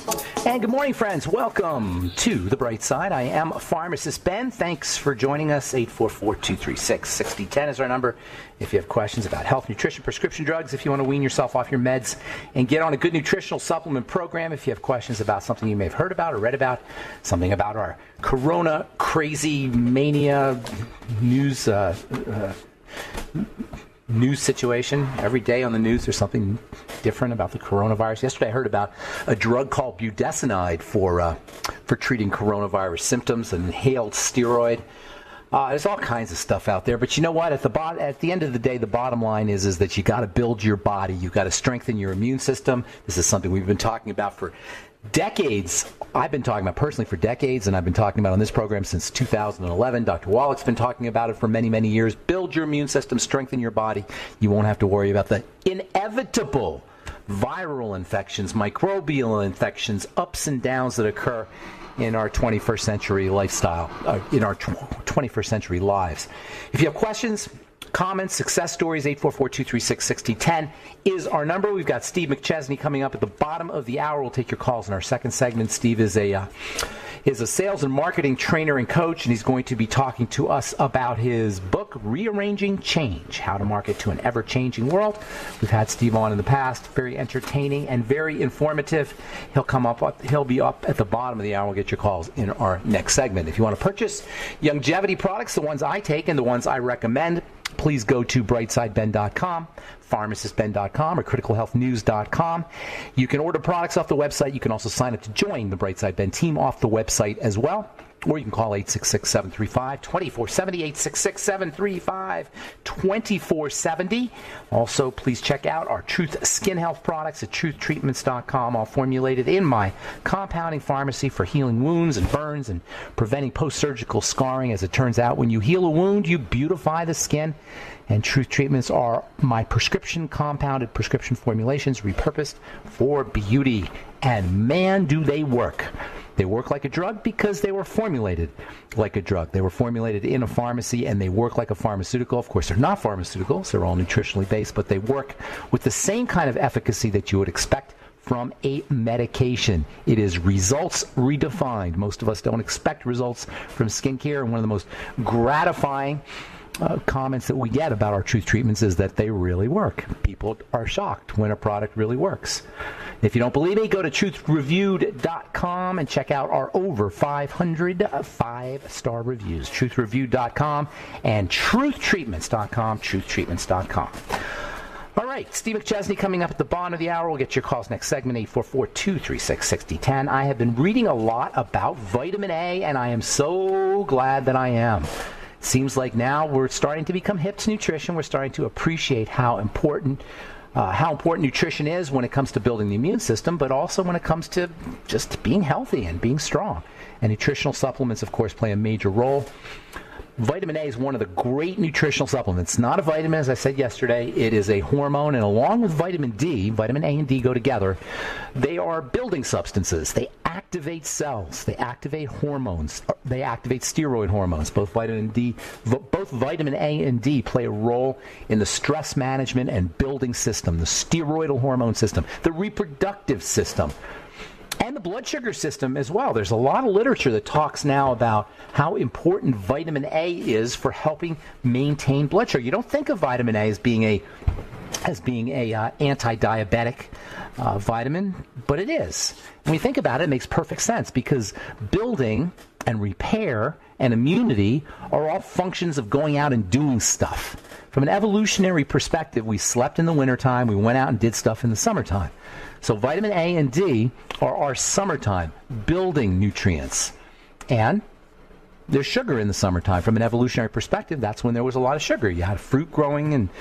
And good morning, friends. Welcome to The Bright Side. I am Pharmacist Ben. Thanks for joining us. 844-236-6010 is our number. If you have questions about health, nutrition, prescription drugs, if you want to wean yourself off your meds and get on a good nutritional supplement program, if you have questions about something you may have heard about or read about, something about our corona crazy mania news situation. Every day on the news there's something different about the coronavirus. Yesterday I heard about a drug called budesonide for treating coronavirus symptoms, an inhaled steroid. There's all kinds of stuff out there, but you know what? At the end of the day, the bottom line is that you got to build your body. You got to strengthen your immune system. This is something we've been talking about for decades. I've been talking about personally for decades, and I've been talking about on this program since 2011. Dr. Wallach's been talking about it for many, many years. Build your immune system, strengthen your body. You won't have to worry about the inevitable viral infections, microbial infections, ups and downs that occur in our 21st century lifestyle, in our 21st century lives. If you have questions, comments, success stories, 844-236-6010 is our number. We've got Steve McChesney coming up at the bottom of the hour. We'll take your calls in our second segment. Steve is a sales and marketing trainer and coach, and he's going to be talking to us about his book, Rearranging Change, How to Market to an Ever-Changing World. We've had Steve on in the past. Very entertaining and very informative. He'll be up at the bottom of the hour. We'll get your calls in our next segment. If you want to purchase longevity products, the ones I take and the ones I recommend, please go to brightsideben.com, pharmacistben.com, or criticalhealthnews.com. You can order products off the website. You can also sign up to join the Brightside Ben team off the website as well. Or you can call 866-735-2470, 866-735-2470. Also, please check out our Truth Skin Health products at truthtreatments.com, all formulated in my compounding pharmacy for healing wounds and burns and preventing post-surgical scarring. As it turns out, when you heal a wound, you beautify the skin. And Truth Treatments are my compounded prescription formulations repurposed for beauty. And man, do they work. They work like a drug because they were formulated like a drug. They were formulated in a pharmacy, and they work like a pharmaceutical. Of course, they're not pharmaceuticals. They're all nutritionally based, but they work with the same kind of efficacy that you would expect from a medication. It is results redefined. Most of us don't expect results from skincare, and one of the most gratifying comments that we get about our Truth Treatments is that they really work. People are shocked when a product really works. If you don't believe me, go to truthreviewed.com and check out our over 500 5-star reviews. Truthreviewed.com and truthtreatments.com, truthtreatments.com. All right, Steve McChesney coming up at the bottom of the hour. We'll get your calls next segment, 844-236-6010. I have been reading a lot about vitamin A, and I am so glad that I am. Seems like now we're starting to become hip to nutrition. We're starting to appreciate how important nutrition is when it comes to building the immune system, but also when it comes to just being healthy and being strong. And nutritional supplements, of course, play a major role. Vitamin A is one of the great nutritional supplements. It's not a vitamin, as I said yesterday. It is a hormone, and along with vitamin D, vitamin A and D go together. They are building substances. They activate cells. They activate hormones. They activate steroid hormones. Both vitamin A and D play a role in the stress management and building system, the steroidal hormone system, the reproductive system, and the blood sugar system as well. There's a lot of literature that talks now about how important vitamin A is for helping maintain blood sugar. You don't think of vitamin A as being a anti-diabetic vitamin, but it is. When you think about it, it makes perfect sense because building and repair and immunity are all functions of going out and doing stuff. From an evolutionary perspective, we slept in the wintertime, we went out and did stuff in the summertime. So vitamin A and D are our summertime building nutrients. And there's sugar in the summertime. From an evolutionary perspective, that's when there was a lot of sugar. You had fruit growing and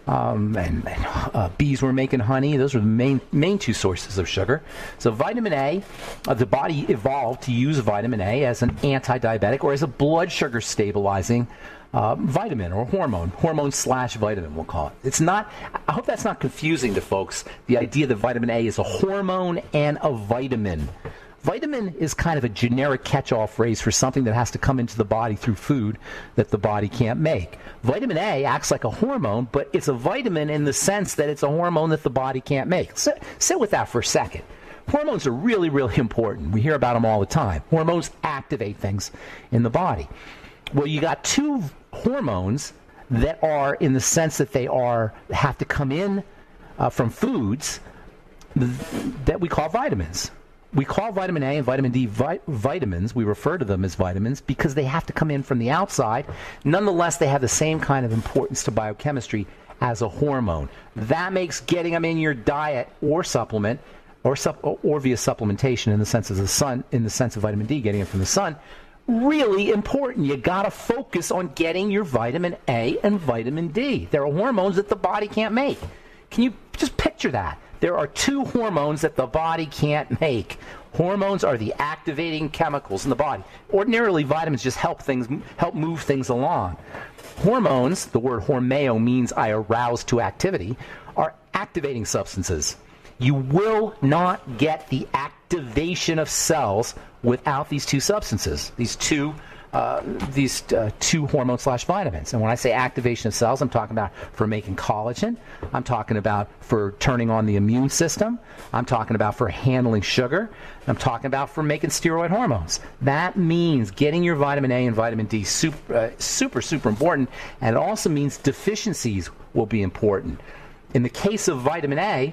bees were making honey. Those were the main two sources of sugar. So vitamin A, the body evolved to use vitamin A as an anti-diabetic or as a blood sugar stabilizing vitamin or hormone/vitamin, we'll call it. It's not, I hope that's not confusing to folks, the idea that vitamin A is a hormone and a vitamin. Vitamin is kind of a generic catch-all phrase for something that has to come into the body through food that the body can't make. Vitamin A acts like a hormone, but it's a vitamin in the sense that it's a hormone that the body can't make. Sit with that for a second. Hormones are really, really important. We hear about them all the time. Hormones activate things in the body. Well, you got two hormones that are, in the sense that they have to come in from foods that we call vitamins. We call vitamin A and vitamin D vitamins. We refer to them as vitamins because they have to come in from the outside. Nonetheless, they have the same kind of importance to biochemistry as a hormone. That makes getting them in your diet or supplement or via supplementation in the sense of the sun, in the sense of vitamin D, getting it from the sun, really important. You got to focus on getting your vitamin A and vitamin D. There are hormones that the body can't make. Can you just picture that? There are two hormones that the body can't make. Hormones are the activating chemicals in the body. Ordinarily, vitamins just help move things along. Hormones, the word hormeo means I arouse to activity, are activating substances. You will not get the activation of cells without these two substances, these two hormones/vitamins. And when I say activation of cells, I'm talking about for making collagen. I'm talking about for turning on the immune system. I'm talking about for handling sugar. I'm talking about for making steroid hormones. That means getting your vitamin A and vitamin D super important. And it also means deficiencies will be important. In the case of vitamin A,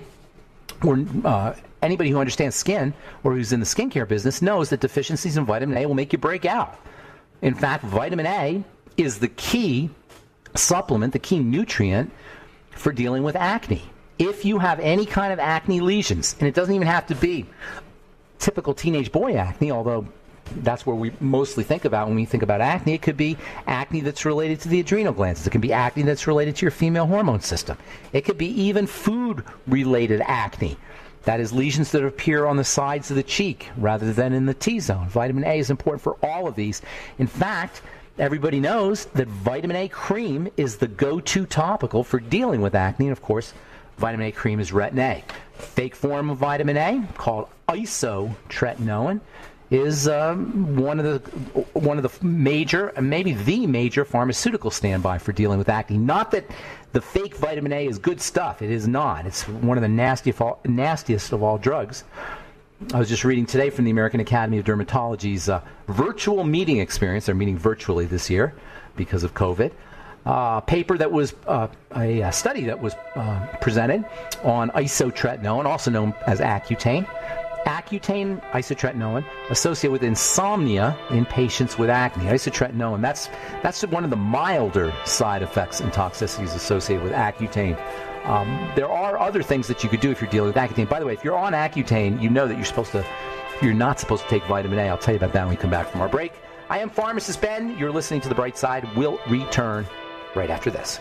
anybody who understands skin or who's in the skincare business knows that deficiencies in vitamin A will make you break out. In fact, vitamin A is the key supplement, the key nutrient for dealing with acne. If you have any kind of acne lesions, and it doesn't even have to be typical teenage boy acne, although that's where we mostly think about when we think about acne. It could be acne that's related to the adrenal glands. It can be acne that's related to your female hormone system. It could be even food-related acne. That is lesions that appear on the sides of the cheek rather than in the T-zone. Vitamin A is important for all of these. In fact, everybody knows that vitamin A cream is the go-to topical for dealing with acne. And of course, vitamin A cream is Retin A. Fake form of vitamin A, called isotretinoin, is one of the major, and maybe the major pharmaceutical standby for dealing with acne. Not that the fake vitamin A is good stuff. It is not. It's one of the nastiest of all drugs. I was just reading today from the American Academy of Dermatology's virtual meeting experience. They're meeting virtually this year because of COVID. Paper that was a study that was presented on isotretinoin, also known as Accutane. Accutane, isotretinoin, associated with insomnia in patients with acne. Isotretinoin, that's one of the milder side effects and toxicities associated with Accutane. There are other things that you could do if you're dealing with Accutane. By the way, if you're on Accutane, you know that you're not supposed to take vitamin A. I'll tell you about that when we come back from our break. I am Pharmacist Ben. You're listening to The Bright Side. We'll return right after this.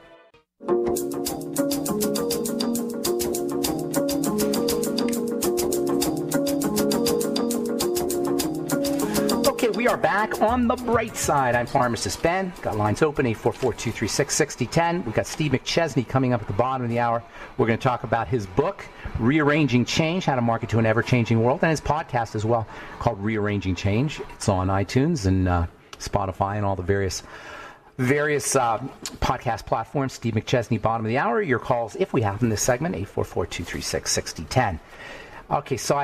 Okay, we are back on The Bright Side. I'm Pharmacist Ben. Got lines open, 844-236-6010. We've got Steve McChesney coming up at the bottom of the hour. We're going to talk about his book, Rearranging Change, How to Market to an Ever-Changing World, and his podcast as well, called Rearranging Change. It's on iTunes and Spotify and all the various podcast platforms. Steve McChesney, bottom of the hour. Your calls, if we have them this segment, 844-236-6010. Okay, so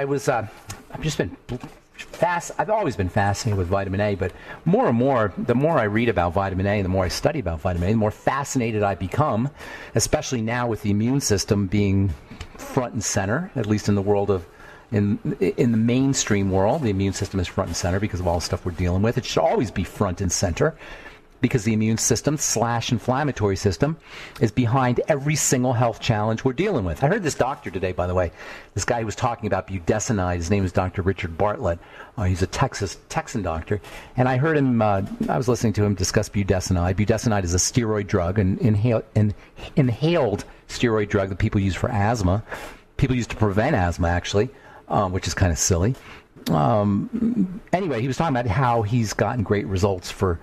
I've always been fascinated with vitamin A, but more and more, the more I read about vitamin A and the more I study about vitamin A, the more fascinated I become, especially now with the immune system being front and center, at least in the world of, in the mainstream world. The immune system is front and center because of all the stuff we're dealing with. It should always be front and center, because the immune system / inflammatory system is behind every single health challenge we're dealing with. I heard this doctor today, by the way, this guy who was talking about budesonide. His name is Dr. Richard Bartlett. He's a Texan doctor. And I heard him, I was listening to him discuss budesonide. Budesonide is a steroid drug, an inhaled steroid drug that people use for asthma. People use to prevent asthma, actually, which is kind of silly. Anyway, he was talking about how he's gotten great results for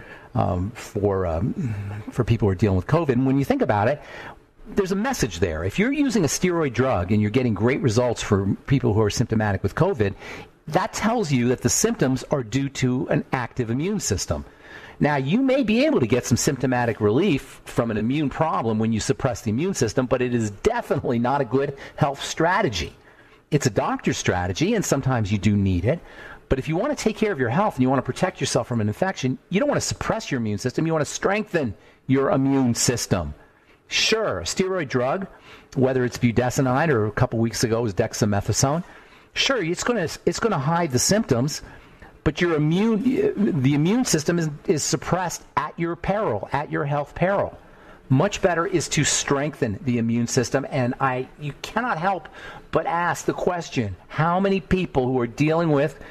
people who are dealing with COVID. And when you think about it, there's a message there. If you're using a steroid drug and you're getting great results for people who are symptomatic with COVID, that tells you that the symptoms are due to an active immune system. Now, you may be able to get some symptomatic relief from an immune problem when you suppress the immune system, but it is definitely not a good health strategy. It's a doctor's strategy, and sometimes you do need it. But if you want to take care of your health and you want to protect yourself from an infection, you don't want to suppress your immune system. You want to strengthen your immune system. Sure, a steroid drug, whether it's budesonide or a couple weeks ago it was dexamethasone, sure, it's going to hide the symptoms, but the immune system is suppressed at your peril, at your health peril. Much better is to strengthen the immune system, and you cannot help but ask the question, how many people who are dealing with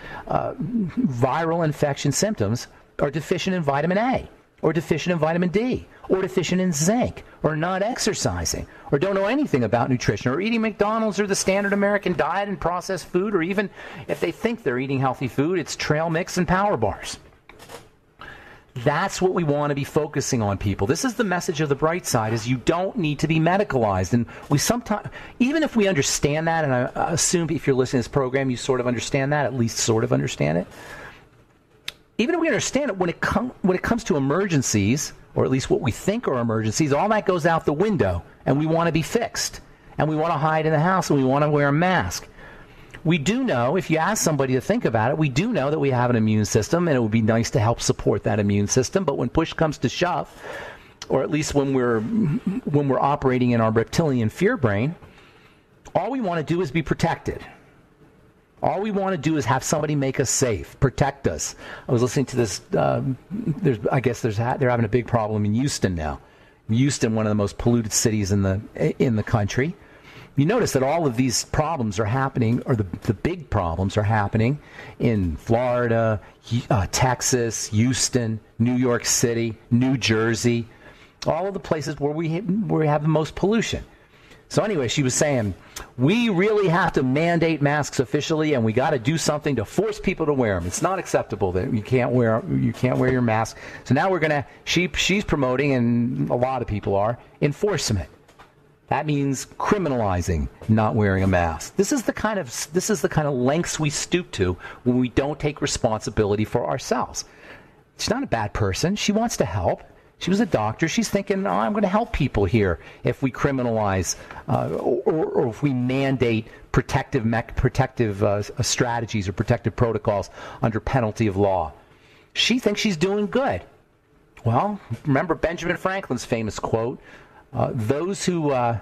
viral infection symptoms are deficient in vitamin A, or deficient in vitamin D, or deficient in zinc, or not exercising, or don't know anything about nutrition, or eating McDonald's or the standard American diet and processed food, or even if they think they're eating healthy food, it's trail mix and power bars. That's what we want to be focusing on, people. This is the message of the bright side, is you don't need to be medicalized. And we sometimes, even if we understand that, and I assume if you're listening to this program, you sort of understand that, at least sort of understand it. Even if we understand it, when it comes to emergencies, or at least what we think are emergencies, all that goes out the window, and we want to be fixed, and we want to hide in the house, and we want to wear a mask. We do know, if you ask somebody to think about it, we do know that we have an immune system, and it would be nice to help support that immune system. But when push comes to shove, or at least when we're operating in our reptilian fear brain, all we want to do is be protected. All we want to do is have somebody make us safe, protect us. I was listening to this. They're having a big problem in Houston now. Houston, one of the most polluted cities in the country. You notice that all of these problems are happening, or the big problems are happening in Florida, Texas, Houston, New York City, New Jersey, all of the places where we have the most pollution. So anyway, she was saying, we really have to mandate masks officially, and we got to do something to force people to wear them. It's not acceptable that you can't wear your mask. So now she's promoting, and a lot of people are, enforcement. That means criminalizing not wearing a mask. This is the kind of lengths we stoop to when we don't take responsibility for ourselves. She's not a bad person. She wants to help. She was a doctor. She's thinking, I'm going to help people here if we criminalize or if we mandate protective strategies or protective protocols under penalty of law. She thinks she's doing good. Well, remember Benjamin Franklin's famous quote, those who want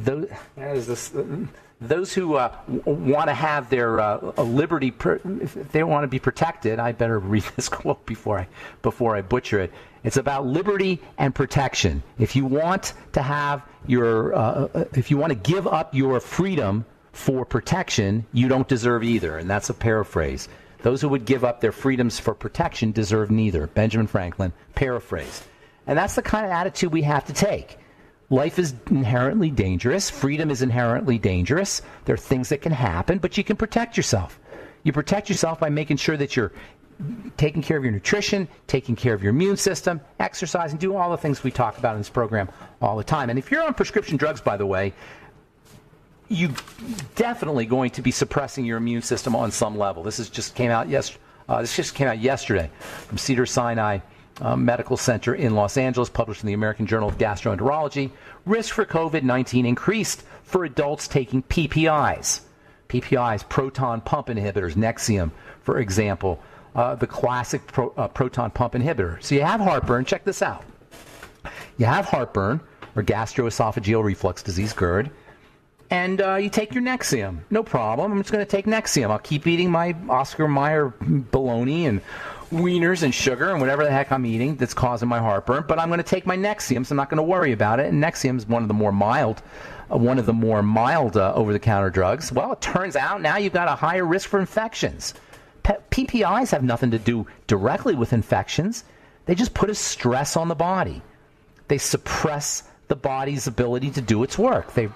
to have their liberty, if they want to be protected, I better read this quote before I butcher it. It's about liberty and protection. If you want to have if you want to give up your freedom for protection, you don't deserve either. And that's a paraphrase. Those who would give up their freedoms for protection deserve neither. Benjamin Franklin, paraphrase. And that's the kind of attitude we have to take. Life is inherently dangerous. Freedom is inherently dangerous. There are things that can happen, but you can protect yourself. You protect yourself by making sure that you're taking care of your nutrition, taking care of your immune system, exercising, doing all the things we talk about in this program all the time. And if you're on prescription drugs, by the way, you're definitely going to be suppressing your immune system on some level. This just came out yesterday from Cedars-Sinai Medical Center in Los Angeles, published in the American Journal of Gastroenterology. Risk for COVID-19 increased for adults taking PPIs. PPIs, proton pump inhibitors, Nexium, for example, the classic proton pump inhibitor. So you have heartburn. Check this out. You have heartburn, or gastroesophageal reflux disease, GERD, and you take your Nexium. No problem. I'm just going to take Nexium. I'll keep eating my Oscar Mayer bologna and wieners and sugar and whatever the heck I'm eating that's causing my heartburn, but I'm going to take my Nexium, so I'm not going to worry about it. And Nexium is one of the more mild over-the-counter drugs. Well, it turns out now you've got a higher risk for infections. PPIs have nothing to do directly with infections. They just put a stress on the body. They suppress the body's ability to do its work. They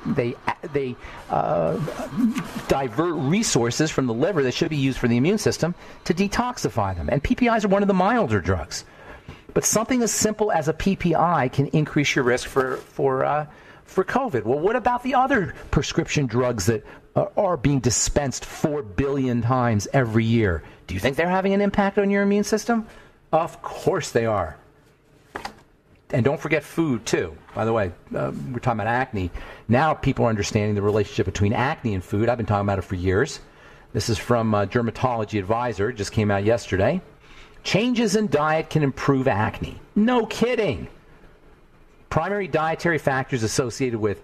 divert resources from the liver that should be used for the immune system to detoxify them. And PPIs are one of the milder drugs. But something as simple as a PPI can increase your risk for COVID. Well, what about the other prescription drugs that are being dispensed 4 billion times every year? Do you think they're having an impact on your immune system? Of course they are. And don't forget food, too. By the way, we're talking about acne. Now people are understanding the relationship between acne and food. I've been talking about it for years. This is from Dermatology Advisor. It just came out yesterday. Changes in diet can improve acne. No kidding. Primary dietary factors associated with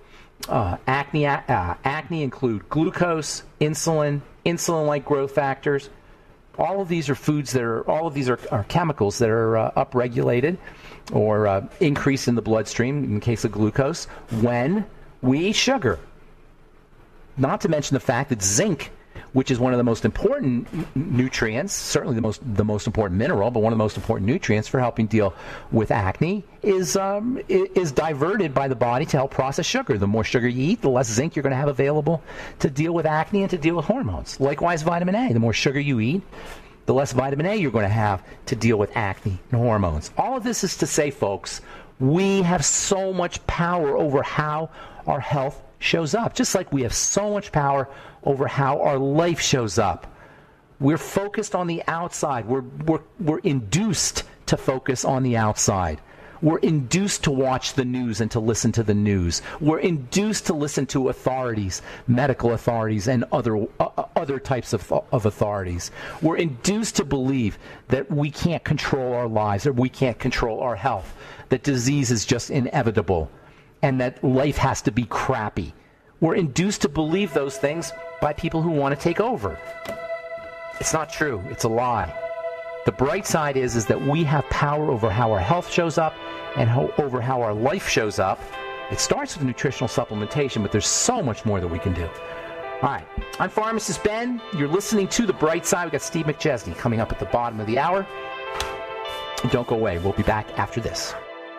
acne include glucose, insulin, insulin-like growth factors. All of these are foods that are chemicals that are upregulated or increased in the bloodstream in the case of glucose when we eat sugar. Not to mention the fact that zinc, which is one of the most important nutrients, certainly the most important mineral, but one of the most important nutrients for helping deal with acne, is diverted by the body to help process sugar. The more sugar you eat, the less zinc you're going to have available to deal with acne and to deal with hormones. Likewise, vitamin A. The more sugar you eat, the less vitamin A you're going to have to deal with acne and hormones. All of this is to say, folks, we have so much power over how our health shows up, just like we have so much power over how our life shows up. We're focused on the outside. We're induced to focus on the outside. We're induced to watch the news and to listen to the news. We're induced to listen to authorities, medical authorities, and other types of authorities. We're induced to believe that we can't control our lives or we can't control our health, that disease is just inevitable, and that life has to be crappy. We're induced to believe those things by people who want to take over. It's not true. It's a lie. The bright side is that we have power over how our health shows up and over how our life shows up. It starts with nutritional supplementation, but there's so much more that we can do. All right. I'm Pharmacist Ben. You're listening to The Bright Side. We've got Steve McChesney coming up at the bottom of the hour. Don't go away. We'll be back after this.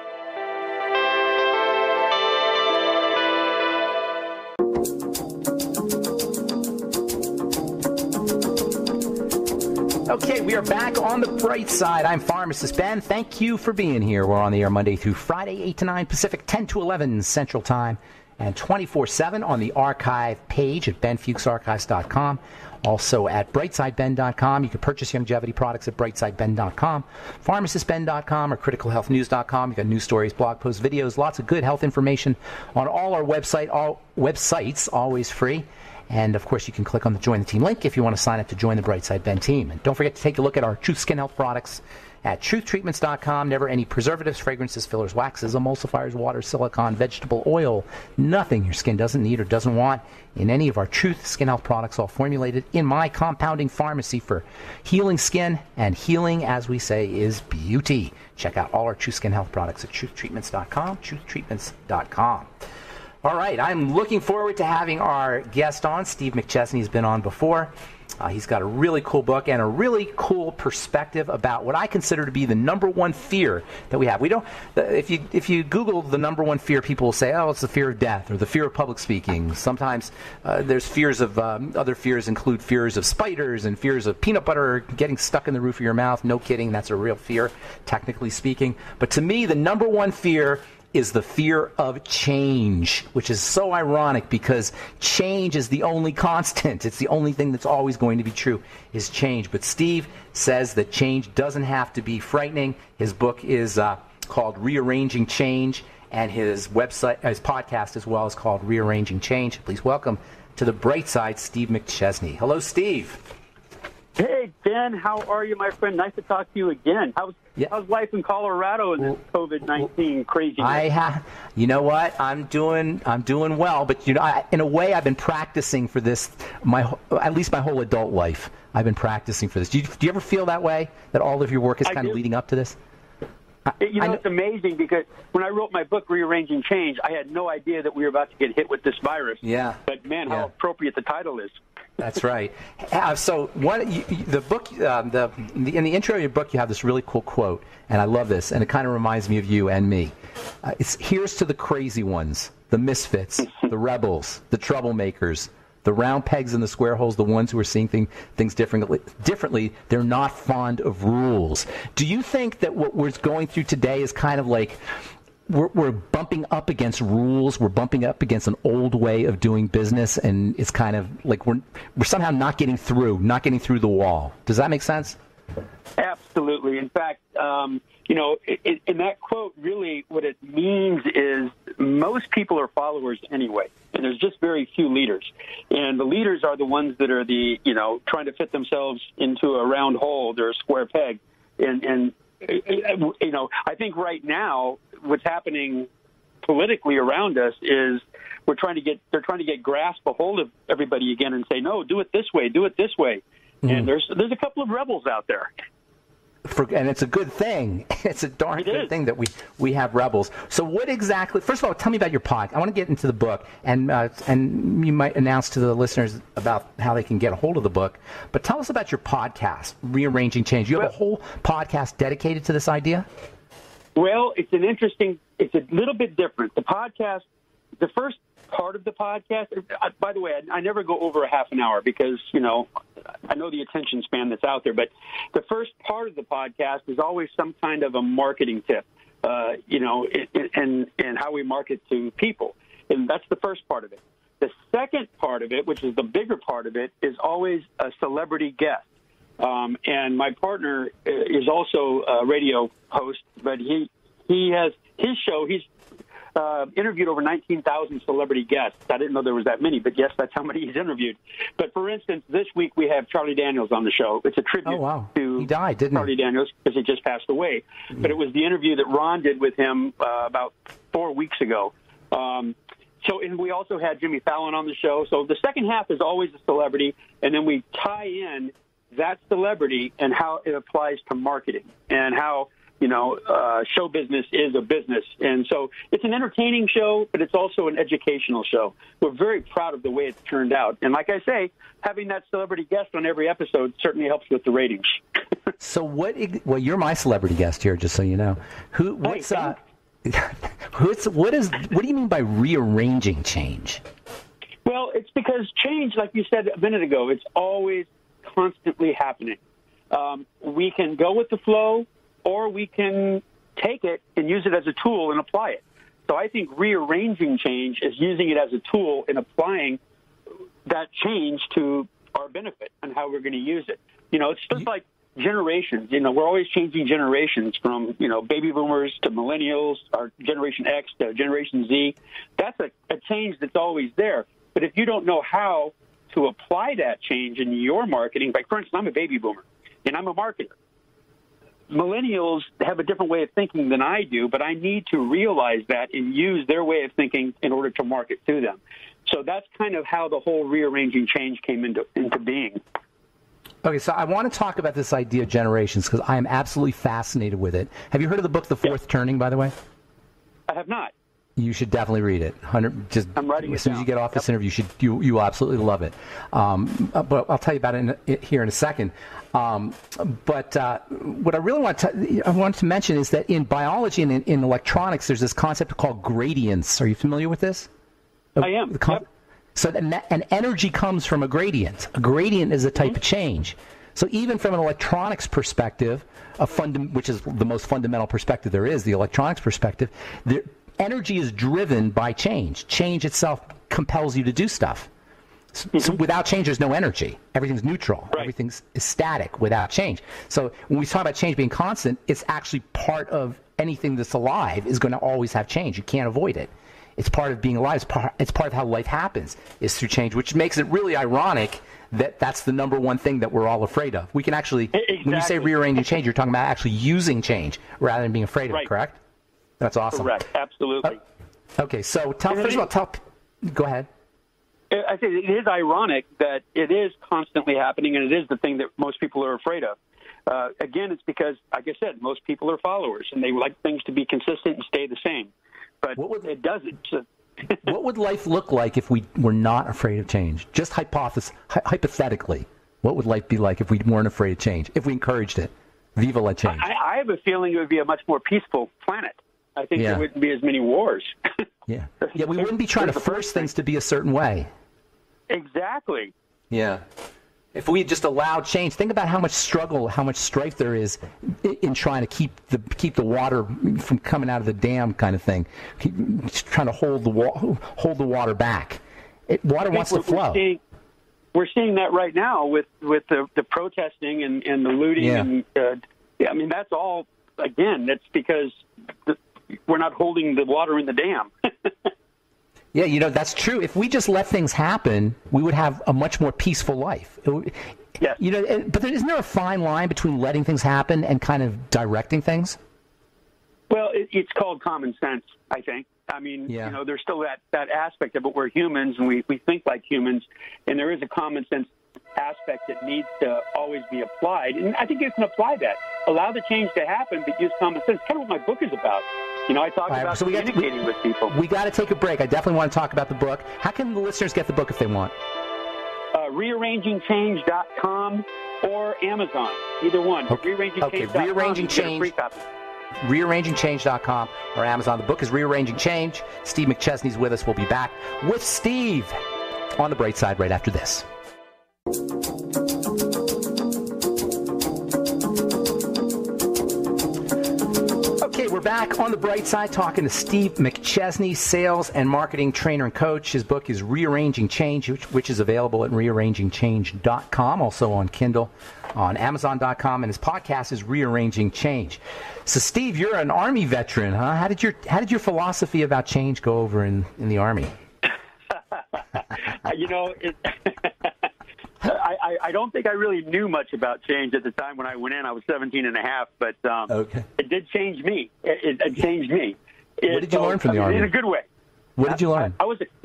Okay, we are back on the bright side. I'm Pharmacist Ben. Thank you for being here. We're on the air Monday through Friday, 8 to 9 Pacific, 10 to 11 Central Time, and 24/7 on the archive page at benfuchsarchives.com. Also at brightsideben.com. You can purchase longevity products at brightsideben.com, pharmacistben.com, or criticalhealthnews.com. You've got news stories, blog posts, videos, lots of good health information on all our websites, always free. And, of course, you can click on the Join the Team link if you want to sign up to join the Brightside Ben team. And don't forget to take a look at our Truth Skin Health products at truthtreatments.com. Never any preservatives, fragrances, fillers, waxes, emulsifiers, water, silicone, vegetable oil. Nothing your skin doesn't need or doesn't want in any of our Truth Skin Health products, all formulated in my compounding pharmacy for healing skin. And healing, as we say, is beauty. Check out all our Truth Skin Health products at truthtreatments.com, truthtreatments.com. All right, I'm looking forward to having our guest on. Steve McChesney has been on before. He's got a really cool book and a really cool perspective about what I consider to be the number one fear that we have. We don't. If you Google the number one fear, people will say, "Oh, it's the fear of death or the fear of public speaking." Sometimes there's fears of other fears include fears of spiders and fears of peanut butter getting stuck in the roof of your mouth. No kidding, that's a real fear, technically speaking. But to me, the number one fear is the fear of change, which is so ironic because change is the only constant. It's the only thing that's always going to be true is change. But Steve says that change doesn't have to be frightening. His book is called Rearranging Change, and his podcast as well is called Rearranging Change. Please welcome to the bright side, Steve McChesney. Hello, Steve. Hey, Ben, how are you, my friend? Nice to talk to you again. How's life in Colorado in this COVID-19 craziness? You know what? I'm doing well, but in a way, I've been practicing for this at least my whole adult life. I've been practicing for this. Do you ever feel that way? That all of your work is kind of leading up to this? It's amazing because when I wrote my book, Rearranging Change, I had no idea that we were about to get hit with this virus. Yeah. But, man, how appropriate the title is. That's right. So the book, in the intro of your book, you have this really cool quote, and I love this, and it kind of reminds me of you and me. It's here's to the crazy ones, the misfits, the rebels, the troublemakers, the round pegs in the square holes, the ones who are seeing things differently. They're not fond of rules. Do you think that what we're going through today is kind of like we're bumping up against rules, we're bumping up against an old way of doing business, and it's kind of like we're somehow not getting through the wall? Does that make sense? Absolutely. In fact, in that quote, really what it means is most people are followers anyway, and there's just very few leaders. And the leaders are the ones that are trying to fit themselves into a round hole or a square peg. And I think right now what's happening politically around us is they're trying to get grasp a hold of everybody again and say, no, do it this way, do it this way. And there's a couple of rebels out there. And it's a good thing. It's a darn good thing that we have rebels. So what exactly, first of all, tell me about your podcast. I want to get into the book, and you might announce to the listeners about how they can get a hold of the book. But tell us about your podcast, Rearranging Change. You have a whole podcast dedicated to this idea? Well, it's a little bit different. The podcast, the first part of the podcast, by the way, I never go over a half an hour because, I know the attention span that's out there, but the first part of the podcast is always some kind of a marketing tip, and how we market to people. And that's the first part of it. The second part of it, which is the bigger part of it, is always a celebrity guest. And my partner is also a radio host, but he has his show. He's interviewed over 19,000 celebrity guests. I didn't know there was that many, but yes, that's how many he's interviewed. But for instance, this week we have Charlie Daniels on the show. It's a tribute to he died, didn't Charlie Daniels because he just passed away. But it was the interview that Ron did with him about 4 weeks ago. And we also had Jimmy Fallon on the show. So the second half is always a celebrity, and then we tie in that celebrity and how it applies to marketing and how show business is a business. And so it's an entertaining show, but it's also an educational show. We're very proud of the way it's turned out. And like I say, having that celebrity guest on every episode certainly helps with the ratings. So well, you're my celebrity guest here, just so you know. What do you mean by rearranging change? Well, it's because change, like you said a minute ago, it's always constantly happening. We can go with the flow, or we can take it and use it as a tool and apply it. So I think rearranging change is using it as a tool and applying that change to our benefit and how we're going to use it. It's just like generations. We're always changing generations from, baby boomers to millennials, our Generation X to Generation Z. That's a change that's always there. But if you don't know how to apply that change in your marketing, like, for instance, I'm a baby boomer and I'm a marketer. Millennials have a different way of thinking than I do, but I need to realize that and use their way of thinking in order to market to them. So that's kind of how the whole rearranging change came into being. Okay, so I want to talk about this idea of generations because I am absolutely fascinated with it. Have you heard of the book, The Fourth Turning, by the way? I have not. You should definitely read it. I'm writing it as soon as you get off this interview, you will absolutely love it. But I'll tell you about it here in a second. But what I really want to mention is that in biology and in electronics, there's this concept called gradients. Are you familiar with this? I am. Yep. So an energy comes from a gradient. A gradient is a type of change. So even from an electronics perspective, which is the most fundamental perspective there is, the electronics perspective, energy is driven by change. Change itself compels you to do stuff. So without change, there's no energy. Everything's neutral. Right. Everything's static without change. So when we talk about change being constant, it's actually part of anything that's alive is going to always have change. You can't avoid it. It's part of being alive. It's part of how life happens is through change, which makes it really ironic that that's the number one thing that we're all afraid of. We can actually, when you say rearranging change, you're talking about actually using change rather than being afraid of it, correct? That's awesome. Correct. Absolutely. Okay, so go ahead. I say it is ironic that it is constantly happening, and it is the thing that most people are afraid of. Again, it's because, like I said, most people are followers, and they like things to be consistent and stay the same. But it doesn't. What would life look like if we were not afraid of change? Just hypothetically, what would life be like if we weren't afraid of change, if we encouraged it? Viva la change. I have a feeling it would be a much more peaceful planet. I think there wouldn't be as many wars. Yeah, we wouldn't be trying to force things to be a certain way. Exactly. Yeah. If we just allowed change, think about how much struggle, how much strife there is in trying to keep the water from coming out of the dam, kind of thing. Trying to hold the water back. Water wants to flow. We're seeing that right now with the protesting and the looting and Yeah, I mean, that's all, again, that's because we're not holding the water in the dam. Yeah, that's true. If we just let things happen, we would have a much more peaceful life. Yes. But isn't there a fine line between letting things happen and kind of directing things? Well, it's called common sense, I think. I mean, there's still that aspect of it. We're humans, and we think like humans, and there is a common sense aspect that needs to always be applied. And I think you can apply that. Allow the change to happen, but use common sense. Kind of what my book is about. I talk about communicating with people. We got to take a break. I definitely want to talk about the book. How can the listeners get the book if they want? Rearrangingchange.com or Amazon. Either one. Okay. Rearranging Change. Rearrangingchange.com or Amazon. The book is Rearranging Change. Steve McChesney's with us. We'll be back with Steve on The Bright Side right after this. Okay, we're back on The Bright Side talking to Steve McChesney, sales and marketing trainer and coach. His book is Rearranging Change, which is available at rearrangingchange.com, also on Kindle, on Amazon.com, and his podcast is Rearranging Change. So, Steve, you're an Army veteran, huh? How did your philosophy about change go over in the Army? I don't think I really knew much about change at the time when I went in. I was 17 and a half, but it did change me. It changed me. What did you learn from the Army? In a good way. What did you learn? I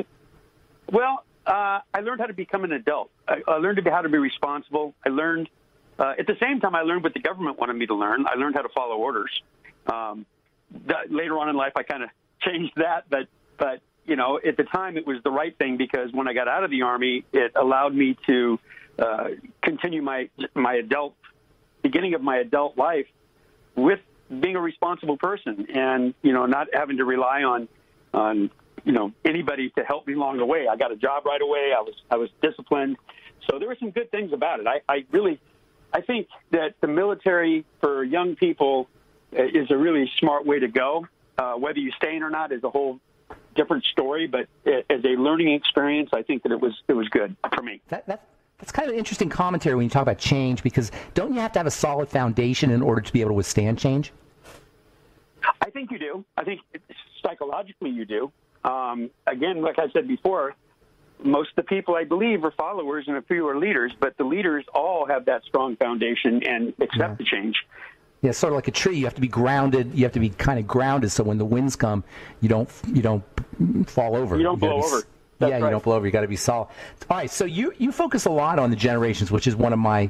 learned how to become an adult. I learned how to be responsible. I learned, at the same time, I learned what the government wanted me to learn. I learned how to follow orders. Later on in life, I kind of changed that, but at the time, it was the right thing because when I got out of the Army, it allowed me to continue my beginning of my adult life with being a responsible person and, not having to rely on anybody to help me along the way. I got a job right away. I was disciplined. So there were some good things about it. I think that the military for young people is a really smart way to go. Whether you stay in or not is a whole different story, but as a learning experience, I think that it was good for me. That's kind of an interesting commentary when you talk about change, because don't you have to have a solid foundation in order to be able to withstand change? I think you do. I think psychologically you do. Again, like I said before, most of the people, I believe, are followers and a few are leaders, but the leaders all have that strong foundation and accept the change. Yeah, sort of like a tree. You have to be grounded. You have to be kind of grounded, so when the winds come, you don't fall over. You don't blow over. That's right. You don't blow over. You got to be solid. All right, so you focus a lot on the generations, which is one of my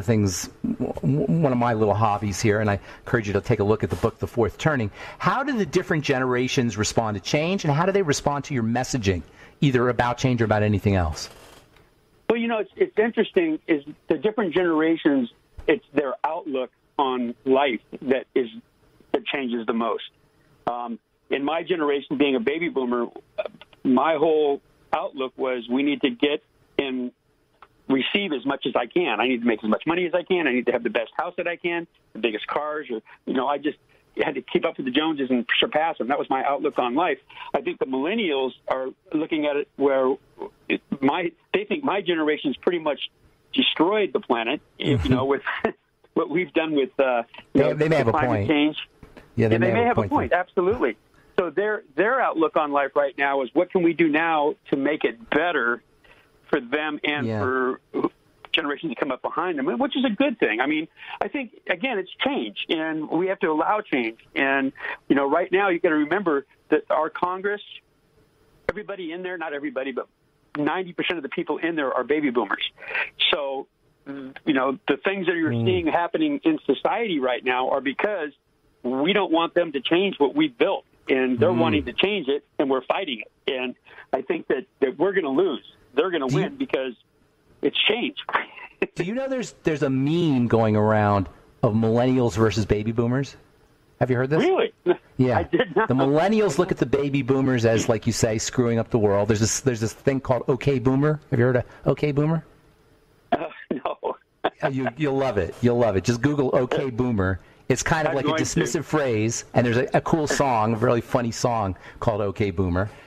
little hobbies here, and I encourage you to take a look at the book, The Fourth Turning. How do the different generations respond to change, and how do they respond to your messaging, either about change or about anything else? Well, it's interesting. Is the different generations? It's their outlook on life that changes the most. In my generation, being a baby boomer, my whole outlook was we need to get and receive as much as I can. I need to make as much money as I can. I need to have the best house that I can, the biggest cars, or I just had to keep up with the Joneses and surpass them. That was my outlook on life. I think the millennials are looking at it where they think my generation's pretty much destroyed the planet, with what we've done with they may have a point. Change. Yeah, they may have a point. Absolutely. So their outlook on life right now is what can we do now to make it better for them and for generations to come up behind them, which is a good thing. I mean, I think, again, it's change, and we have to allow change. And, right now you've got to remember that our Congress, everybody in there, not everybody, but 90% of the people in there are baby boomers. So, the things that you're seeing happening in society right now are because we don't want them to change what we've built, and they're wanting to change it, and we're fighting it. And I think that we're going to lose. They're going to win because it's change. Do you know there's a meme going around of millennials versus baby boomers? Have you heard this? Really? Yeah. I did not. The millennials look at the baby boomers as, like you say, screwing up the world. There's this thing called OK Boomer. Have you heard of OK Boomer? No. You'll love it. You'll love it. Just Google OK Boomer. It's kind of like a dismissive phrase, and there's a cool song, a really funny song called OK Boomer.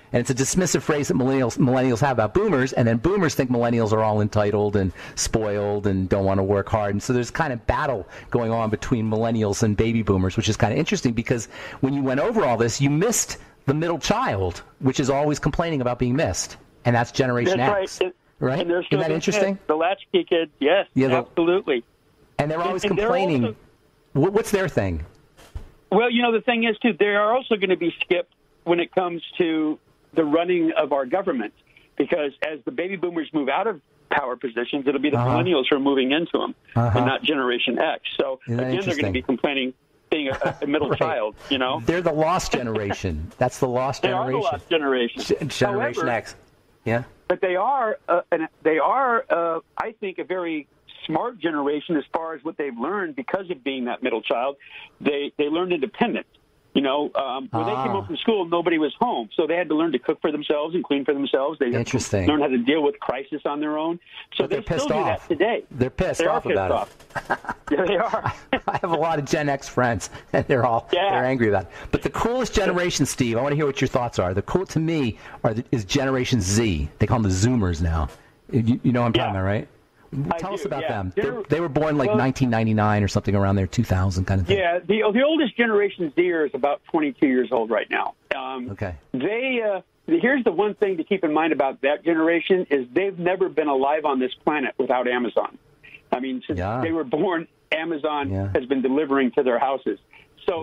And it's a dismissive phrase that millennials have about boomers, and then boomers think millennials are all entitled and spoiled and don't want to work hard. And so there's kind of battle going on between millennials and baby boomers, which is kind of interesting because when you went over all this, you missed the middle child, which is always complaining about being missed, and that's Generation X. Right? And Isn't that interesting? The latchkey kids, yes, absolutely. And they're always complaining. What's their thing? Well, the thing is, too, they are also going to be skipped when it comes to the running of our government, because as the baby boomers move out of power positions, it'll be the millennials who are moving into them, and not Generation X. So, again, they're going to be complaining being a middle child, They're the lost generation. That's the lost generation. They are the lost generation. Generation X. Yeah. But they are, I think, a very smart generation as far as what they've learned because of being that middle child. They learned independence. When they came home from school, nobody was home, so they had to learn to cook for themselves and clean for themselves. They had to learn how to deal with crisis on their own. So they still do that today. They're pissed off about it. Yeah, they are. I have a lot of Gen X friends, and they're angry about it. But the coolest generation, Steve, I want to hear what your thoughts are. The cool to me is Generation Z. They call them the Zoomers now. You know what I'm talking about, right? Tell us about them. They were born like 1999 or something around there, 2000 kind of thing. Yeah, the oldest Generation Zer is about 22 years old right now. Okay. Here's the one thing to keep in mind about that generation is they've never been alive on this planet without Amazon. I mean, since they were born, Amazon has been delivering to their houses. So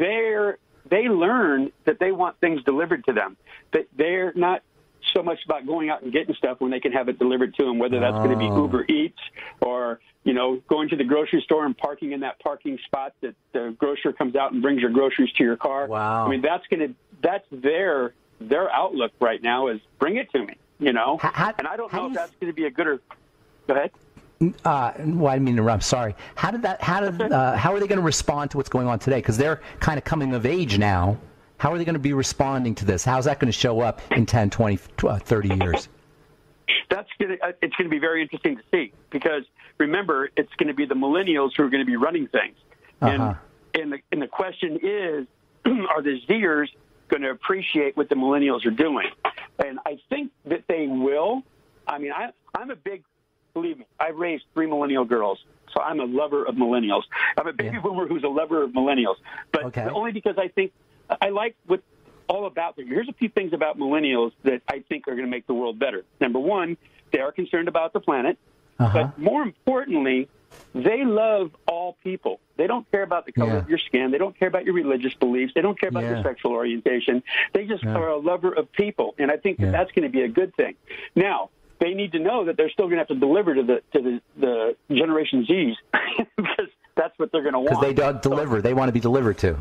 they learn that they want things delivered to them. That they're not so much about going out and getting stuff when they can have it delivered to them, whether that's going to be Uber Eats or, going to the grocery store and parking in that parking spot that the grocer comes out and brings your groceries to your car. Wow. I mean, that's their outlook right now is bring it to me, and I don't know if that's going to be a good or go ahead. Well, I didn't mean to interrupt. Sorry. How are they going to respond to what's going on today? Because they're kind of coming of age now. How are they going to be responding to this? How's that going to show up in 10, 20, 30 years? It's going to be very interesting to see because, remember, it's going to be the millennials who are going to be running things. And the question is, are the Zers going to appreciate what the millennials are doing? And I think that they will. I mean, I'm a big, believe me, I've raised 3 millennial girls. So I'm a lover of millennials. I'm a baby boomer who's a lover of millennials. But only because I think I like what all about them. Here's a few things about millennials that I think are going to make the world better. Number one, they are concerned about the planet. But more importantly, they love all people. They don't care about the color of your skin. They don't care about your religious beliefs. They don't care about your sexual orientation. They just are a lover of people. And I think that that's going to be a good thing. Now, they need to know that they're still going to have to deliver to the Generation Zs because that's what they're going to want. Because they don't deliver. They want to be delivered to.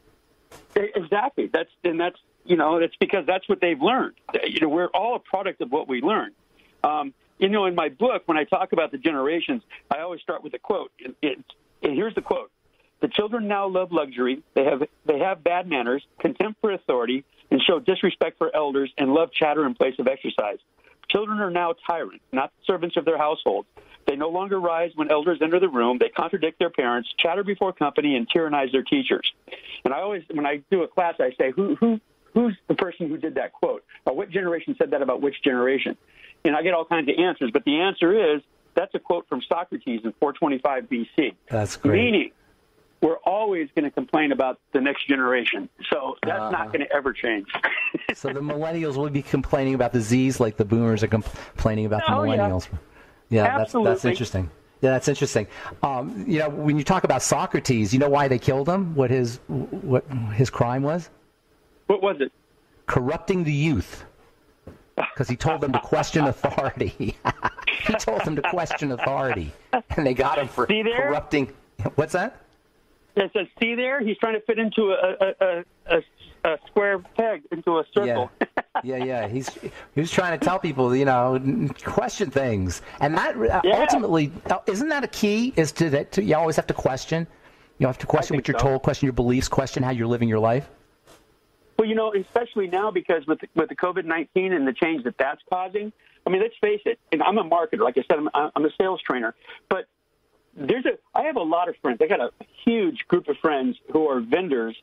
Exactly. That's because that's what they've learned. We're all a product of what we learn. In my book, when I talk about the generations, I always start with a quote. And here's the quote: "The children now love luxury. They have bad manners, contempt for authority, and show disrespect for elders, and love chatter in place of exercise. Children are now tyrants, not servants of their households. They no longer rise when elders enter the room. They contradict their parents, chatter before company, and tyrannize their teachers." And I always, when I do a class, I say, who's the person who did that quote? Or what generation said that about which generation? And I get all kinds of answers. But the answer is, that's a quote from Socrates in 425 B.C. That's great. Meaning, we're always going to complain about the next generation. So that's not going to ever change. So the millennials will be complaining about the Zs like the boomers are complaining about the millennials. Yeah, that's interesting. Yeah, that's interesting. When you talk about Socrates, you know why they killed him? What his crime was? What was it? Corrupting the youth. Because he told them to question authority. He told them to question authority, and they got him for corrupting. What's that? It says, "See there? He's trying to fit into a square peg into a circle." Yeah. He was trying to tell people, question things, and that ultimately isn't that a key? Is to you always have to question. You have to question what you're told, question your beliefs, question how you're living your life. Well, especially now because with the COVID-19 and the change that's causing. I mean, let's face it. And I'm a marketer, like I said, I'm a sales trainer, but I have a lot of friends. I got a huge group of friends who are vendors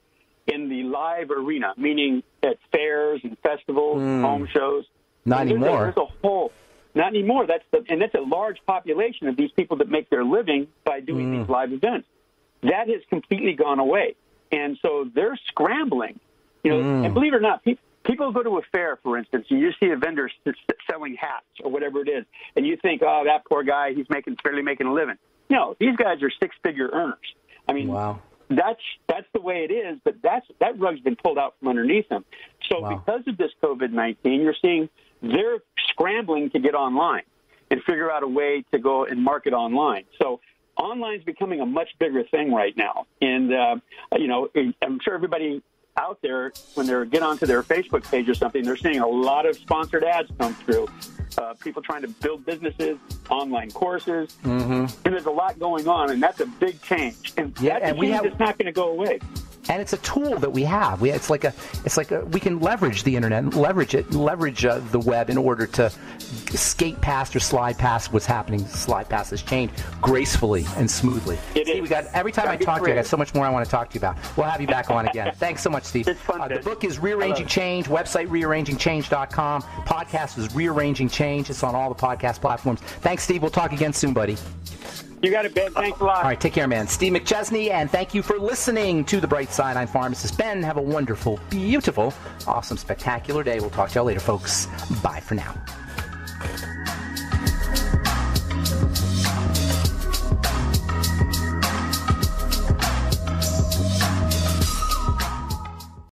in the live arena, meaning at fairs and festivals, home shows. Not anymore. There's a whole. Not anymore. That's a large population of these people that make their living by doing these live events. That has completely gone away, and so they're scrambling. And believe it or not, people go to a fair, for instance, and you see a vendor selling hats or whatever it is, and you think, oh, that poor guy, he's barely making a living. No, these guys are six-figure earners. I mean, wow. That's the way it is, but that rug's been pulled out from underneath them. So because of this COVID-19, you're seeing they're scrambling to get online and figure out a way to go and market online. So online is becoming a much bigger thing right now. And, I'm sure everybody out there, when they get onto their Facebook page or something, they're seeing a lot of sponsored ads come through. People trying to build businesses, online courses, and there's a lot going on, and that's a big change. And that's a change that's not going to go away. And it's a tool that we have. It's like we can leverage the internet, leverage the web in order to skate past or slide past what's happening, slide past this change gracefully and smoothly. Steve, every time I talk to you, I got so much more I want to talk to you about. We'll have you back on again. Thanks so much, Steve. It's fun. The book is Rearranging Change, website rearrangingchange.com. Podcast is Rearranging Change. It's on all the podcast platforms. Thanks, Steve. We'll talk again soon, buddy. You got it, Ben. Thanks a lot. All right, take care, man. Steve McChesney, and thank you for listening to The Bright Side. I'm pharmacist Ben. Have a wonderful, beautiful, awesome, spectacular day. We'll talk to y'all later, folks. Bye for now.